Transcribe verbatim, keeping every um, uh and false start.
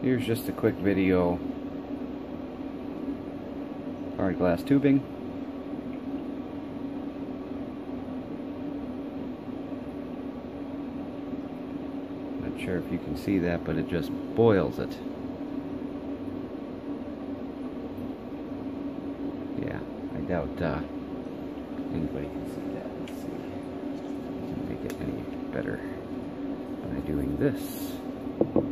Here's just a quick video. Hard glass tubing. Not sure if you can see that, but it just boils it. Yeah, I doubt uh, anybody can see that. Let's see. Can make it any better by doing this.